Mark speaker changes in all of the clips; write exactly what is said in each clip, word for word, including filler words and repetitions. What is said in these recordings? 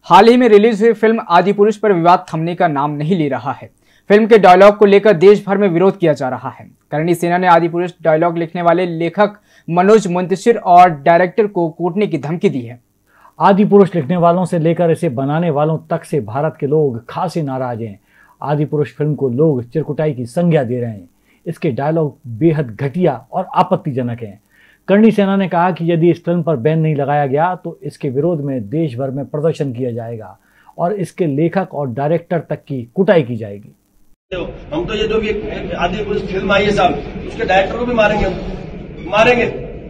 Speaker 1: हाल ही में रिलीज हुई फिल्म आदिपुरुष पर विवाद थमने का नाम नहीं ले रहा है। फिल्म के डायलॉग को लेकर देश भर में विरोध किया जा रहा है। करणी सेना ने आदिपुरुष डायलॉग लिखने वाले लेखक मनोज मुंतशिर और डायरेक्टर को कूटने की धमकी दी है।
Speaker 2: आदिपुरुष लिखने वालों से लेकर इसे बनाने वालों तक से भारत के लोग खासे नाराज हैं। आदिपुरुष फिल्म को लोग चिरकुटाई की संज्ञा दे रहे हैं। इसके डायलॉग बेहद घटिया और आपत्तिजनक हैं। करणी सेना ने कहा कि यदि इस फिल्म पर बैन नहीं लगाया गया तो इसके विरोध में देश भर में प्रदर्शन किया जाएगा और इसके लेखक और डायरेक्टर तक की कुटाई की जाएगी।
Speaker 3: हम तो ये जो भी आदिपुरुष फिल्म आई है साहब, उसके डायरेक्टर को भी मारेंगे, हम मारेंगे,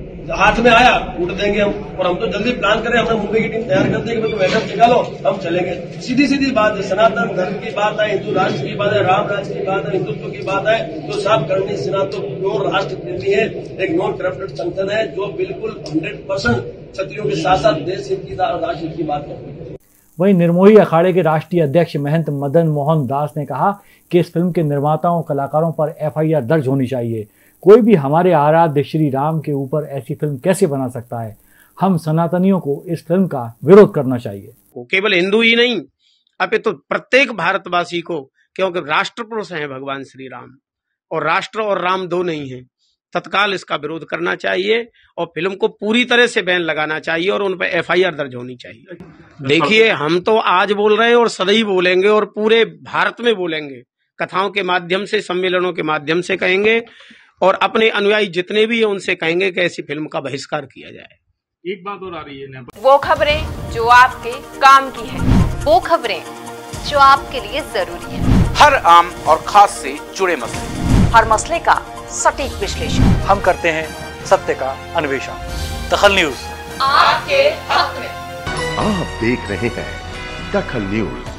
Speaker 3: हाथ में आया उठ देंगे हम। और हम तो जल्दी प्लान करें, हमने मुंबई की टीम तैयार कर देंगे, तो मैडम निकालो, हम चलेंगे। सीधी सीधी बात है, सनातन धर्म की बात है, हिंदू राष्ट्र की बात है, राम राज की बात है, हिंदुत्व की बात है। तो साहब करणी सेना तो प्योर राष्ट्र प्रेमी है, एक नॉन करप्टेड संगठन है जो बिल्कुल हंड्रेड परसेंट क्षत्रियों के साथ साथ देश हित की राष्ट्र हित की बात करती है।
Speaker 2: वहीं निर्मोही अखाड़े के राष्ट्रीय अध्यक्ष महंत मदन मोहन दास ने कहा कि इस फिल्म के निर्माताओं कलाकारों पर एफ आई आर दर्ज होनी चाहिए। कोई भी हमारे आराध्य श्री राम के ऊपर ऐसी फिल्म कैसे बना सकता है? हम सनातनियों को इस फिल्म का विरोध करना चाहिए।
Speaker 4: वो केवल हिंदू ही नहीं, अपितु तो प्रत्येक भारतवासी को, क्योंकि राष्ट्र पुरुष हैं भगवान श्री राम और राष्ट्र और राम दो नहीं हैं, तत्काल इसका विरोध करना चाहिए और फिल्म को पूरी तरह से बैन लगाना चाहिए और उन पर एफ आई आर दर्ज होनी चाहिए। देखिए, हम तो आज बोल रहे हैं और सदैव बोलेंगे और पूरे भारत में बोलेंगे, कथाओं के माध्यम से, सम्मेलनों के माध्यम से कहेंगे और अपने अनुयायी जितने भी हैं उनसे कहेंगे कि ऐसी फिल्म का बहिष्कार किया जाए।
Speaker 5: एक बात और आ रही है,
Speaker 6: वो खबरें जो आपके काम की है, वो खबरें जो आपके लिए जरूरी है,
Speaker 7: हर आम और खास से जुड़े मसले,
Speaker 6: हर मसले का सटीक विश्लेषण
Speaker 2: हम करते हैं, सत्य का अन्वेषण। दखल न्यूज
Speaker 6: आपके हक में।
Speaker 8: आप देख रहे हैं दखल न्यूज।